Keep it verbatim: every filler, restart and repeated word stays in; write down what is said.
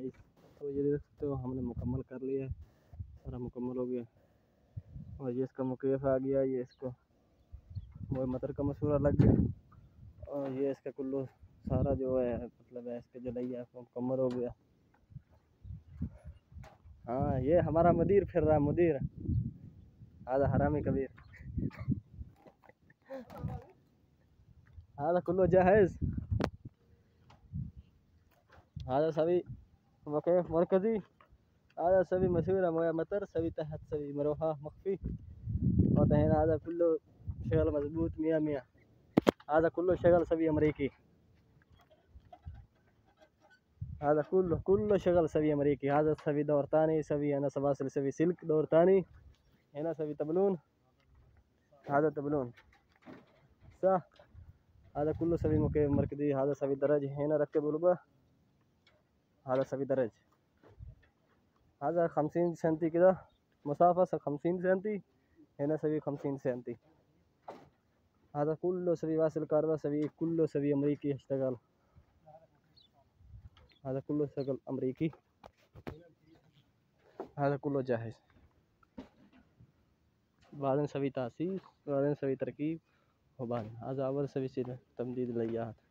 Guys. तो ये देख सकते हो हमने मुकम्मल कर लिया है, सारा मुकम्मल हो गया। और ये इसका मुकेफ आ गया, ये इसको वो मटर का मसूरा लग गया। और ये इसका कुल्लू सारा जो है मतलब है इसके जलैया मुकम्मल हो गया। हाँ ये हमारा मुदीर फिर रहा, मुदीर هذا حرامي كبير. هذا كله جاهز. هذا سوي مكيف مركزي. هذا سوي مسؤول مويه مطر، سوي تحت سوي مروحة مخفي. وهنا هذا كله شغل مضبوط مية مية. هذا كله شغل سوي أمريكي. هذا كله كله شغل سوي أمريكي. هذا سوي دور ثاني، سوي أنا سواسل سوي سلك دور ثاني. هنا سوي تبلون، هذا تبلون صح. هذا كله سوي مكيف مركزي. هذا سوي درج، هنا ركب ربع. هذا سوي درج. هذا خمسين سنتي كده مسافة خمسين سنتي. هنا سوي خمسين سنتي. هذا كله سوي واصل كهرباء، سوي كله سوي أمريكي يشتغل. هذا كله شغل أمريكي. هذا كله جاهز. بعدين سوي تأسيس، بعدين سوي تركيب، وبعدين هذا أول سوي تمديد الأيات.